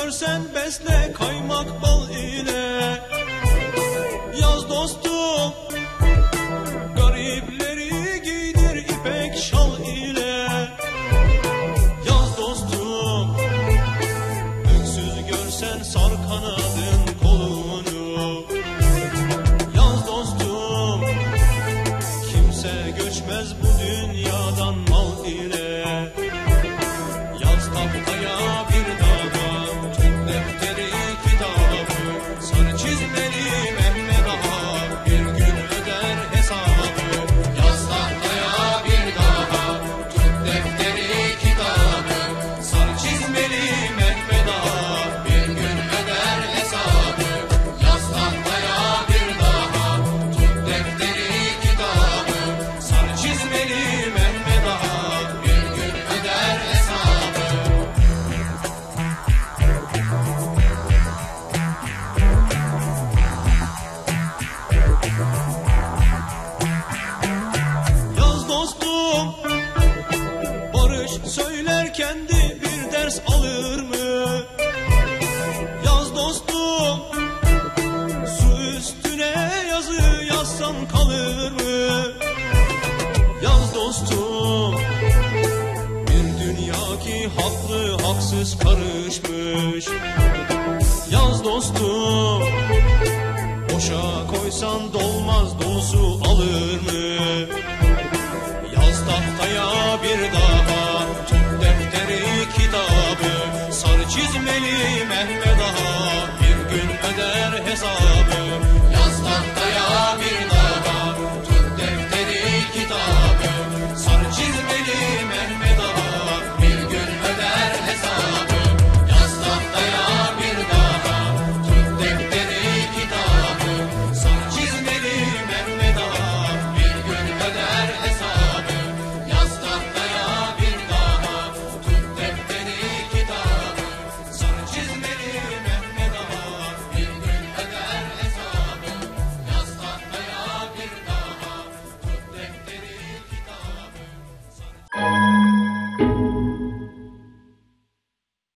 görsen besle kaymak bal ile. Yaz dostum, garipleri giydir ipek şal ile. Yaz dostum, öksüz görsen sar kanadın kolunu. Yaz dostum, kimse göçmez bu dünyadan mal ile. Yaz tahtaya bir dağa, tut defteri kitabı, sarı çizmeli Mehmet Ağa bir gün öder hesabı. Yaz tahtaya bir dağa, tut defteri kitabı, sarı çizmeli Mehmet Ağa bir gün öder hesabı. Yaz tahtaya bir dağa, tut defteri kitabı, sarı çizmeli Mehmet Ağa bir gün öder hesabı. Yaz dostum, barış söylerken de bir ders alır mı? Yaz dostum, su üstüne yazı yazsan kalır mı? Yaz dostum, bir dünya ki haklı haksız karışmış. Yaz dostum, boşa koysan dolmaz dolusu alır mı? Yaz tahtaya bir daha, tut defteri kitabı, sarı çizmeli Mehmet Ağa bir gün öder hesabı.